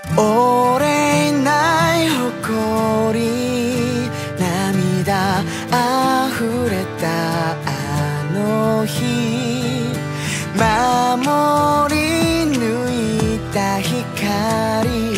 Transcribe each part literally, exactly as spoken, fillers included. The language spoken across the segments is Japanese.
折れない誇り涙あふれたあの日守り抜いた光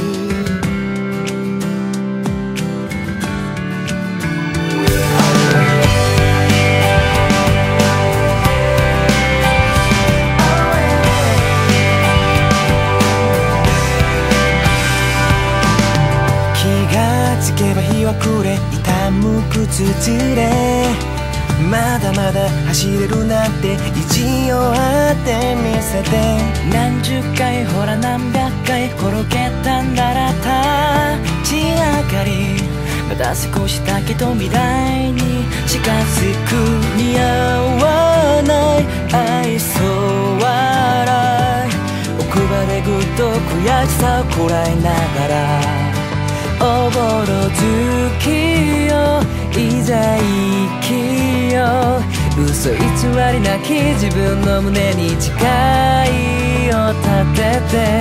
日は暮れ痛む靴ずれまだまだ走れるなんて意地を張ってみせて何十回ほら何百回転げたんだら立ち上がりまた少しだけど未来に近づく似合わない愛想笑い奥歯でぐっと悔しさをこらえながらおぼろ月よいざ生きよ嘘偽りなき自分の胸に誓いを立てて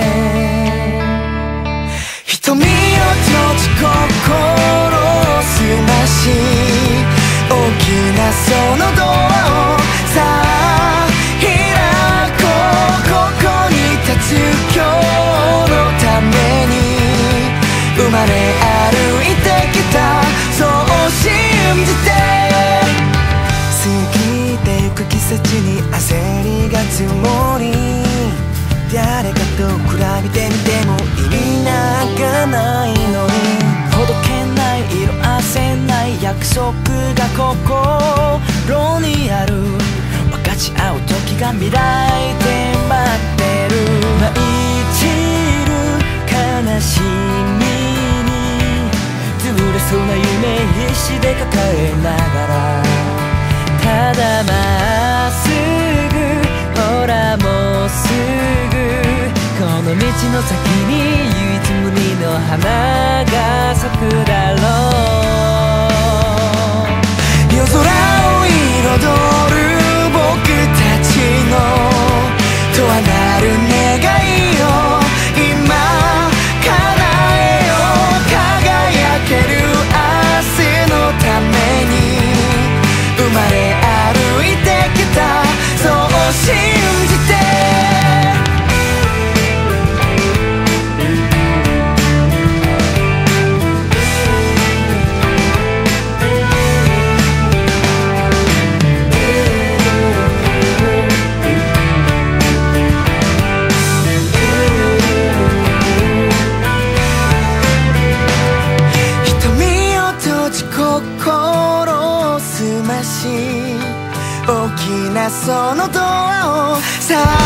瞳を閉じ心を澄まし大きなそのドアをさあ開こうここに立つ今日のために生まれ歩いてきたそう信じて過ぎてゆく季節に焦りが積もり誰かと比べてみても意味なんかないのにほどけない色褪せない約束が心にある分かち合う時が未来で待ってる舞い散る悲しみ潰れそうな夢必死で抱えながらただまっすぐほらもうすぐこの道の先に唯一無二の花が咲くだろう夜空を彩る僕たちの永遠なる願いを今叶えよう輝ける明日のために生まれ歩いてきたそう信じて心を澄まし大きなそのドアをさあ